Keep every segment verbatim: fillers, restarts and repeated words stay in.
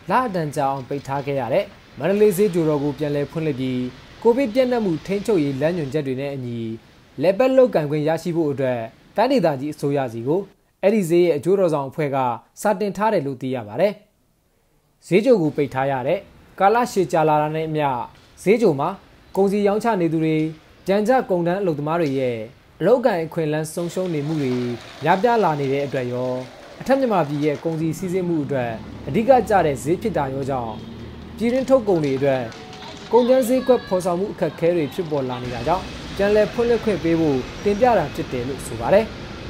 လအတန်ကြာအောင်ပိတ်ထားခဲ့ရတဲ့မန္တလေးဈေးကြိုတော်ကိုပြန်လည်ဖွင့်လှစ်ပြီးကိုဗစ်ပြန့်နှံ့မှုထိန်းချုပ်ရေးလမ်းညွှန်ချက်တွေနဲ့အညီလဲပတ်လုတ်ကင်ခွင့်ရရှိဖို့အတွက်တိုင်းဒေသကြီးအစိုးရစီကိုအဲ့ဒီဈေးရဲ့အကျိုးတော်ဆောင်အဖွဲ့ကစာတင်ထားတယ်လို့သိရပါတယ်။ဈေးကြိုကိုပိတ်ထားရတဲ့ကာလရှည်ကြာလာတာနဲ့အမျှဈေးကြိုမှာကုန်စည်ရောင်းချနေသူတွေကြံကြကုန်တန်းအလုပ်သမားတွေရဲ့အလုပ်ကင်အခွင့်အလမ်းဆုံးရှုံးနေမှုတွေများပြားလာနေတဲ့အတွက်ရောအထက်မြန်မာပြည်ရဲ့ကုန်စည်စီးဆင်းမှုအတွက်အဓိကကျတဲ့ဈေးဖြစ်တာရောကြောင့်ပြည်တွင်းထုတ်ကုန်တွေအတွက်ကုန်ကျန်းဈေးကွက်ဖော်ဆောင်မှုအခက်အခဲတွေဖြစ်ပေါ်လာနေတာကြောင့်ပြန်လည်ဖွင့်လှစ်ခွင့်ပေးဖို့တင်ပြတာဖြစ်တယ်လို့ဆိုပါတယ်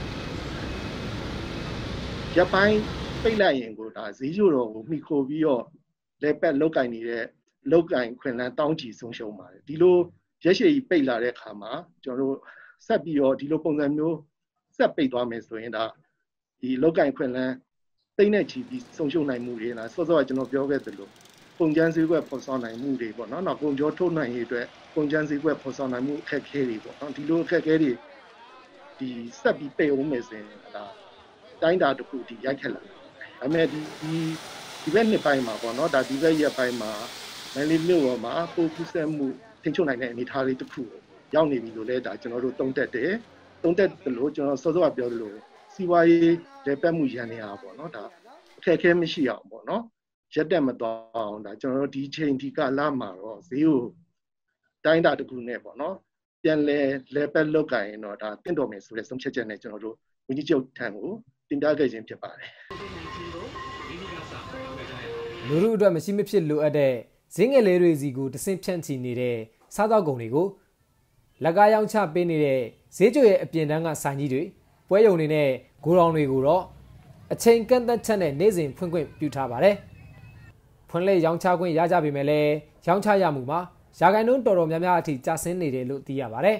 ။ရပ်ပိုင်းပိတ်လိုက်ရင်ကိုဒါဈေးကြိုတော်ကိုမှီခိုပြီးတော့လဲပတ်လောက်ကင်နေတဲ့လောက်ကင်ခွင့်လန်းတောင်းချီဆုံးရှုံးပါတယ်။ဒီလိုရက်ရှည်ပိတ်လာတဲ့အခါမှာကျွန်တော်တို့ဆက်ပြီးတော့ဒီလိုပုံစံမျိုးဆက်ပိတ်သွားမယ်ဆိုရင်ဒါဒီလောက်ကင်ခွင့်လန်းသိမ့်တဲ့ချီပြီးဆုံးရှုံးနိုင်မှုတွေလားစောစောကကျွန်တော်ပြောခဲ့သလိုကုန်ကျန်းဈေးကွက်ဖော်ဆောင်နိုင်မှုတွေပေါ့နော်နောက်ကုန်ကြောထုတ်နိုင်ရေးအတွက်ကုန်ကျန်းဈေးကွက်ဖော်ဆောင်နိုင်မှုအခက်အခဲတွေပေါ့နော်ဒီလိုအခက်အခဲတွေဒီဆက်ပြီးပိတ်အောင်မယ်ဆိုရင်ဒါတိုင်းတာတစ်ခုဒီရိုက်ခက်လာတယ်။ဒါပေမဲ့ဒီဒီဘက်နှစ်ပိုင်းမှာပေါ့နော်ဒါဒီဘက်ရက်ပိုင်းမှာမန္တလေးမြို့ပေါ်မှာပိုကူးဆက်မှုထိန်းချုပ်နိုင်တဲ့အနေအထားလေးတစ်ခုရောက်နေပြီလို့လည်းဒါကျွန်တော်တို့သုံးသပ်တယ်။သုံးသပ်တယ်လို့ကျွန်တော်စောစောကပြောသလိုစီးပွားရေးလဲပတ်မှုရန်နေရပါပေါ့နော်ဒါအခက်အခဲမရှိအောင်ပေါ့နော်ရက်တက်မသွားအောင်ဒါကျွန်တော်တို့ဒီချိန်ဒီကလာမှာတော့ဈေးကိုတိုင်းတာတစ်ခုနဲ့ပေါ့နော်ပြန်လဲလဲပတ်လောက်ကင်တော့ဒါတင့်တော်မယ်ဆိုတဲ့ဆုံးဖြတ်ချက်နဲ့ကျွန်တော်တို့ဝန်ကြီးချုပ်ထံကိုတင်ပြခဲ့ခြင်းဖြစ်ပါတယ်လူလူအတွက်မရှိမဖြစ်လိုအပ်တဲ့ဈေးငယ်လေးတွေစီကိုတဆင့်ဖြန့်ချီနေတဲ့စားသောက်ကုန်တွေကိုလက်ကားရောင်းချပေးနေတဲ့ဈေးကြိုရဲ့အပြင်တန်းကဆိုင်ကြီးတွေပွဲရုံတွေနဲ့ဂိုဒေါန်တွေကိုတော့အချိန်ကန့်သက်ချက်နဲ့နေ့စဉ်ဖွင့်ခွင့်ပြုထားပါတယ်။ဖွင့်လှစ်ရောင်းချခွင့်ရကြပေမဲ့လည်းရောင်းချရမှုမှာရာခိုင်နှုန်းတော်တော်များများအထိကျဆင်းနေတယ်လို့သိရပါတယ်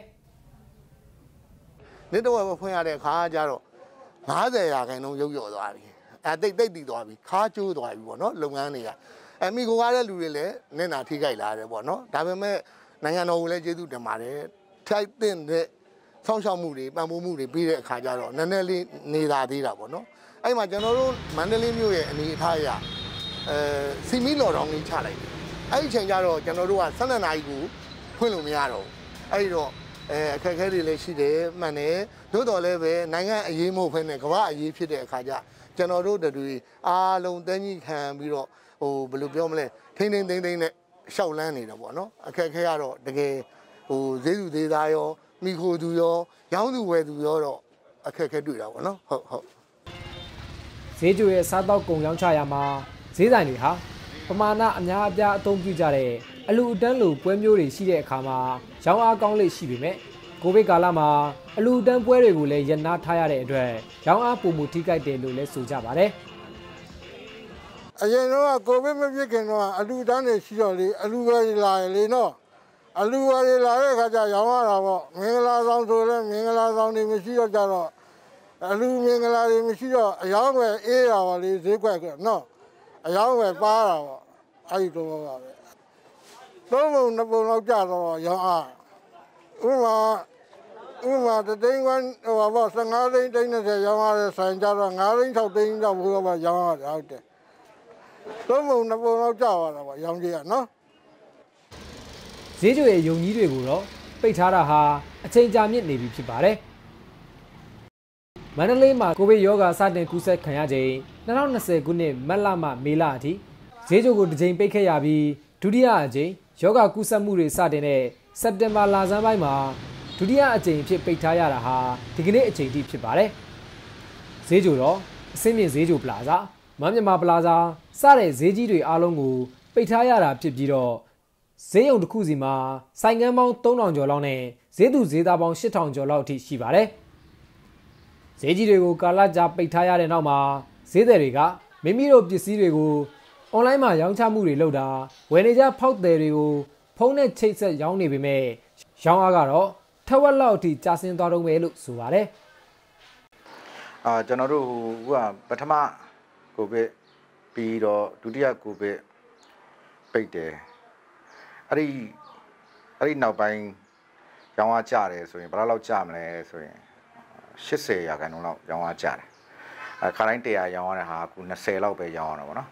။နေ့တော့ဖွင့်ရတဲ့အခါကျတော့၅၀ရာခိုင်နှုန်းရုပ်ရော်သွားပြီ။အဲတိတ်တိတ်တည်သွားပြီ။ခါကျိုးသွားပြီပေါ့နော်။လုပ်ငန်းတွေကအဲမိကိုကားတဲ့လူတွေလည်းနင့်နာထိခိုက်လာတယ်ပေါ့နော်။ဒါပေမဲ့နိုင်ငံတော်ကိုလည်းကျေးဇူးတင်ပါတယ်။ထိုက်တဲ့ဆောင်းရှောက်မှုတွေပံ့ပိုးမှုတွေပြီးတဲ့အခါကျတော့နည်းနည်းလေးနေတာသေးတာပေါ့နော်။အဲ့မှာကျွန်တော်တို့မန္တလေးမြို့ရဲ့အနေအထားအရအဲစီမီလော်တောင်းလေးချလိုက်တယ်အဲ့ဒီချိန်ကျတော့ကျွန်တော်တို့ကဆယ်နှစ်နာရီကိုဖွင့်လို့မရတော့ဘူးအဲ့ဒီတော့အဲအခက်အခဲတွေလည်းရှိတယ်မှန်တယ်သို့တော်လည်းပဲနိုင်ငံအရေးမဟုတ်ဘဲနဲ့ကမ္ဘာအရေးဖြစ်တဲ့အခါကျကျွန်တော်တို့တွေအားလုံးတန်းကြီးခံပြီးတော့ဟိုဘယ်လိုပြောမလဲထိန်းထိန်းသိမ်းသိမ်းနဲ့ရှောက်လန်းနေတာပေါ့နော်အခက်အခဲကတော့တကယ်ဟိုဈေးသူသေးသားရောမိခိုသူရောရောင်းသူဝယ်သူရောတော့အခက်အခဲတွေ့တာပေါ့နော်ဟုတ်ဟုတ်ဈေးကြိုရဲ့စားတောက်ကုန်ရောင်းချရမှာဈေးဆိုင်တွေဟာပမာဏအများအပြားအသုံးပြုကြတဲ့အလူအတန်းလိုပွဲမျိုးတွေရှိတဲ့အခါမှာရောင်းအားကောင်းလေ့ရှိပေမဲ့ကိုဗစ်ကာလမှာအလူအတန်းပွဲတွေကိုလည်းရပ်နားထားရတဲ့အတွက်ရောင်းအားပုံမှုထိခိုက်တယ်လို့လည်းဆိုကြပါတယ်အရင်တော့ကိုဗစ်မဖြစ်ခင်တော့အလူတန်းတွေရှိတော့လေအလူဝယ်လာလေနော်အလူဝယ်လာတဲ့အခါကျရောင်းရတာပေါ့မင်္ဂလာဆောင်ဆိုလဲမင်္ဂလာဆောင်တွေမရှိတော့ကြတော့အလူမင်္ဂလာတွေမရှိတော့အယောင်းဝယ်အေးတာပါလေဈေးကွက်ကနော်အယောင်းဝယ်ပါတာပေါ့အဲ့ဒီတော့ပါပဲသုံးပုံနှစ်ပုံလောက်ကြတော့ရောင်းအားဥပမာဥပမာတသိန်းဝန်းဟိုပါပေါ့ဆယ်ငါးသိန်းသိန်းနဲ့ရောင်းရတဲ့ဆိုင်ကြတော့ငါးသိန်း၆သိန်းတော့ဘိုးကရောင်းရတယ်ဟုတ်တယ်သုံးပုံနှစ်ပုံလောက်ကြသွားတာပေါ့ရောင်းကြရနော်ဈေးကြိုရဲ့ယုံကြီးတွေကိုတော့ပိတ်ထားတာဟာအချိန်ကြာမြင့်နေပြီဖြစ်ပါတယ်မန္တလေးမှာကိုဗစ်ရောဂါစတင်ကူးစက်ခံရချိန်၂၀၂၀ခုနှစ်မတ်လမှမေလအထိဈေးကြိုကိုတစ်ကြိမ်ပိတ်ခဲ့ရပြီးဒုတိယအကြိမ်ရောဂါကူးစက်မှုတွေစတင်တဲ့စက်တင်ဘာလဆန်းပိုင်းမှာဒုတိယအကြိမ်ဖြစ်ပိတ်ထားရတာဟာဒီကနေ့အချိန်ထိဖြစ်ပါတယ်ဈေးကြိုတော့အစင်းမြင့်ဈေးကြိုပလာဇာမန်းမြန်မာပလာဇာစတဲ့ဈေးကြီးတွေအားလုံးကိုပိတ်ထားရတာဖြစ်ပြီးတော့ဈေးရုံတစ်ခုစီမှာဆိုင်ကန်းပေါင်းသုံးထောင်ကျော်လောက်နဲ့ဈေးသူဈေးသားပေါင်းရှစ်ထောင်ကျော်လောက်အထိရှိပါတယ်ဈေးကြီးတွေကိုကာလကြာပိတ်ထားရတဲ့နောက်မှာဈေးသည်တွေကမိမိတို့ပစ္စည်းတွေကိုအွန်လိုင်းမှာရောင်းချမှုတွေလုပ်တာဝယ်နေကြဖောက်သည်တွေကိုဖုန်းနဲ့ချိတ်ဆက်ရောင်းနေပေမဲ့ရောင်းအားကတော့ထက်ဝက်လောက်အထိကျဆင်းသွားတော့မယ်လို့ဆိုပါတယ်အာကျွန်တော်တို့ဟိုကပထမကိုဗစ်ပြီးတော့ဒုတိယကိုဗစ်ပိတ်တယ်အဲ့ဒီအဲ့ဒီနောက်ပိုင်းရောင်းအားကျတယ်ဆိုရင်ဘယ်လောက်ကျမလဲဆိုရင်၈၀ရာခိုင်နှုန်းလောက်ရောင်းအားကျတယ်အခါတိုင်း၁၀၀ရောင်းရတဲ့ဟာအခု၂၀လောက်ပဲရောင်းရတာပေါ့နော်ဒ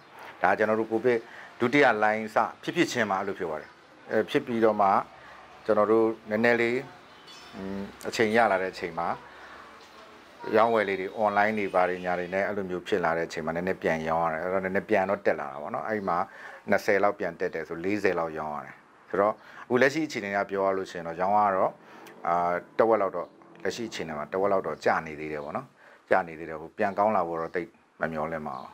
ဒါကျွန်တော်တို့ကိုဗစ်ဒုတိယ line စဖြစ်ဖြစ်ချင်းမှာအဲ့လိုဖြစ်ပါတယ်အဲဖြစ်ပြီးတော့မှကျွန်တော်တို့နည်းနည်းလေးအချိန်ရလာတဲ့အချိန်မှာရောင်းဝယ်လေးတွေ online တွေပါတယ်ညာတွေနဲ့အဲ့လိုမျိုးဖြစ်လာတဲ့အချိန်မှာနည်းနည်းပြန်ရောင်းရတယ်အဲ့တော့နည်းနည်းပြန်တော့တက်လာတာပေါ့နော်အဲ့ဒီမှာ20လောက်ပြန်တက်တယ်ဆို40လောက်ရောင်းရတယ်ဆိုတော့အခုလက်ရှိအခြေအနေကပြောရလို့ရှိရင်တော့ရောင်းရတော့အာတဝက်လောက်တော့လက်ရှိအခြေအနေမှာတဝက်လောက်တော့ကျနေသေးတယ်ပေါ့နော်ကျနေသေးတယ်ဟိုပြန်ကောင်းလာဖို့တော့တိတ်မမျှော်လင့်ပါဘူး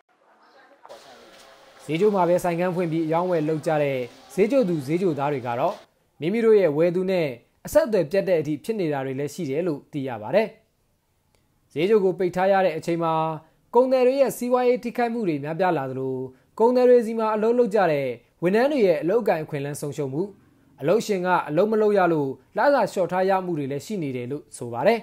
ဈေးကျိုးမှာပဲဆိုင်ကန်းဖွင့်ပြီးရောင်းဝယ်လုပ်ကြတဲ့ဈေးကျိုးသူဈေးကျိုးသားတွေကတော့မိမိတို့ရဲ့ဝယ်သူနဲ့အဆက်အသွယ်ပြတ်တဲ့အထိဖြစ်နေတာတွေလည်းရှိတယ်လို့သိရပါတယ်ဈေးကျိုးကိုပိတ်ထားရတဲ့အချိန်မှာကုန်သည်တွေရဲ့စီးပွားရေးထိခိုက်မှုတွေများပြားလာသလိုကုန်သည်တွေစီမှာအလုပ်လုပ်ကြတဲ့ဝန်ထမ်းတွေရဲ့အလုပ်အကန့်အခွင့်အလမ်းဆုံးရှုံးမှုအလုပ်ရှင်ကအလုပ်မလုပ်ရလို့လစာလျှော့ထားရမှုတွေလည်းရှိနေတယ်လို့ဆိုပါတယ်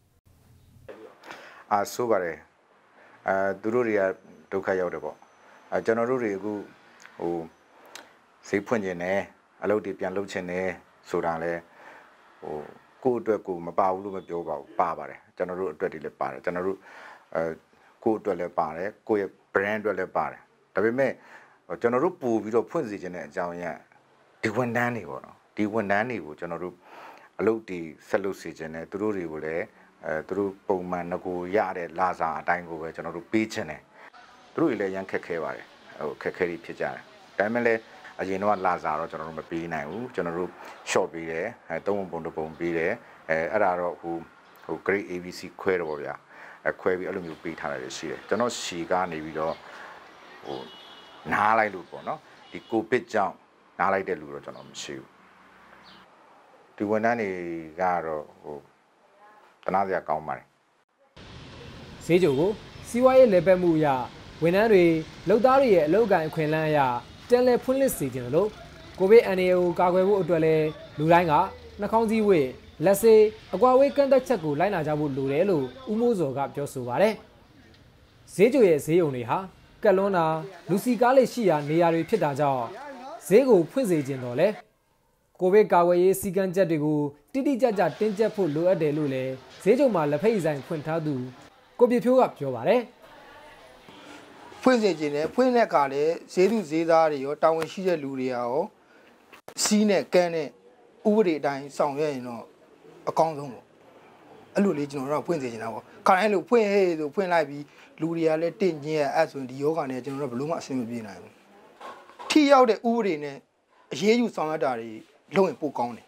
အာဆိုပါတယ်အဲသူတို့တွေကဒုက္ခရောက်တယ်ပေါ့အဲကျွန်တော်တို့တွေအခုဟိုဈေးဖွင့်ခြင်းနဲ့အလုပ်တွေပြန်လုပ်ခြင်းနဲ့ဆိုတာလဲဟိုကိုယ့်အတွက်ကိုမပါဘူးလို့မပြောပါဘူးပါပါတယ်ကျွန်တော်တို့အတွက်တွေလည်းပါတယ်ကျွန်တော်တို့အဲကိုယ့်အတွက်လည်းပါတယ်ကိုယ့်ရဲ့ brand အတွက်လည်းပါတယ်ဒါပေမဲ့ကျွန်တော်တို့ပို့ပြီးတော့ဖွင့်စီခြင်းတဲ့အကြောင်းရင်းဒီဝန်ထမ်းတွေပေါ့နော်ဒီဝန်ထမ်းတွေကိုကျွန်တော်တို့အလုပ်တွေဆက်လုပ်စီခြင်းနဲ့သူတို့တွေကိုလည်းအဲသူတို့ပုံမှန်ငကိုရတဲ့လာစာအတိုင်းကိုပဲကျွန်တော်တို့ပေးခြင်းတယ်သူတို့တွေလည်းရမ်းခက်ခဲပါတယ်ဟိုခက်ခဲတွေဖြစ်ကြတယ်ဒါပေမဲ့လည်းအရင်တော့လာစာတော့ကျွန်တော်တို့မပေးနိုင်ဘူးကျွန်တော်တို့ short ပေးတယ်အဲသုံးပုံတစ်ပုံပေးတယ်အဲအဲ့ဒါတော့ဟိုဟို grade A B C ခွဲတော့ပေါ့ဗျာအဲခွဲပြီးအဲ့လိုမျိုးပေးထားတယ်ရှိတယ်ကျွန်တော်ရှီကနေပြီးတော့ဟိုနားလိုက်လို့ပေါ့နော်ဒီကိုဗစ်ကြောင့်နားလိုက်တဲ့လူတော့ကျွန်တော်မရှိဘူးဒီဝန်ထမ်းတွေကတော့ဟိုတနာစရာကောင်းပါတယ်ဈေးကျိုးကိုစီးပွားရေးလည်းပတ်မှုအရဝန်ထမ်းတွေလုပ်သားတွေရဲ့အလုပ်အကန့်အခွင့်အလမ်းအရပြန်လည်ဖွင့်လှစ်စေခြင်းလို့ကိုဗစ်အန်ဒီအေကိုကာကွယ်ဖို့အတွက်လည်းလူတိုင်းကနှာခေါင်းစည်းဝတ်လက်ဆေးအကွာဝေးကန့်သက်ချက်ကိုလိုက်နာကြဖို့လိုတယ်လို့ဦးမိုးစောကပြောဆိုပါတယ်ဈေးကျိုးရဲ့ဈေးရုံတွေဟာကက်လွန်းတာလူစီကားလေးရှိရာနေရာတွေဖြစ်တာကြောင့်ဈေးကိုဖွင့်စေခြင်းတော့လေကိုဗစ်ကာကွယ်ရေးစည်းကမ်းချက်တွေကိုတိတိကျကျတင်းကျပ်ဖို့လိုအပ်တယ်လို့လည်းဈေးကျုံမှာလက်ဖက်ဆိုင်ဖွင့်ထားသူကိုပြဖြိုးကပြောပါတယ်ဖွင့်စေခြင်းနဲ့ဖွင့်တဲ့အခါလည်းဈေးသူဈေးသားတွေရောတာဝန်ရှိတဲ့လူတွေရောစီးနဲ့ကန်းနဲ့ဥပဒေအတိုင်းဆောင်ရွက်ရင်တော့အကောင်းဆုံးပေါ့အဲ့လိုလေးကျွန်တော်တို့ကဖွင့်စေချင်တာပေါ့ခါတိုင်းလို့ဖွင့်ဟဲ့ဆိုဖွင့်လိုက်ပြီးလူတွေကလည်းတင့်ညင်းအဲ့ဆိုရင်ဒီယောဂနဲ့ကျွန်တော်တို့ဘယ်လို့မှအဆင်မပြေနိုင်ဘူးထိရောက်တဲ့ဥပဒေနဲ့အရေးယူဆောင်ရွက်တာတွေလုပ်ရင်ပိုကောင်းတယ်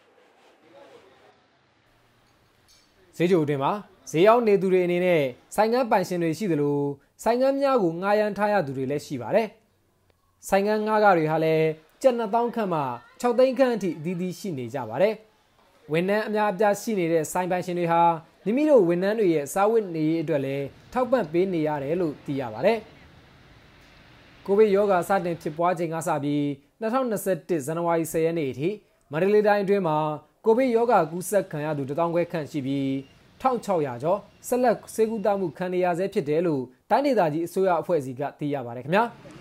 ဈေးကျိုးတင်မှာဈေးရောက်နေသူတွေအနေနဲ့ဆိုင်ငန်းပိုင်ရှင်တွေရှိသလိုဆိုင်ငန်းများကိုငှားရမ်းထားရသူတွေလည်းရှိပါတယ်ဆိုင်ငန်းငှားကတွေဟာလည်းကျပ်နှစ်သောင်းခန့်မှခြောက်သိန်းခန့်အထိအသီးသီးရှိနေကြပါတယ်ဝန်ထမ်းအများအပြားရှိနေတဲ့ဆိုင်ပိုင်ရှင်တွေဟာမိမိတို့ဝန်ထမ်းတွေရဲ့စားဝတ်နေရေးအတွက်လည်းထောက်ပံ့ပေးနေရတယ်လို့သိရပါတယ်ကိုဗစ်ရောဂါစတင်ဖြစ်ပွားချိန်ကစပြီး၂၀၂၁ဇန်နဝါရီ၁၀ရက်နေ့အထိမန္တလေးတိုင်းအတွင်းမှာကိုဗစ်ရောဂါကူးစက်ခံရသူတစ်သောင်းခွဲခန့်ရှိပြီး၁၆၀၀ကျော်ဆက်လက်ဆေးကုသမှုခံနေရဆဲဖြစ်တယ်လို့တိုင်းဒေသကြီးအစိုးရအဖွဲ့အစည်းကသိရပါတယ်ခင်ဗျာ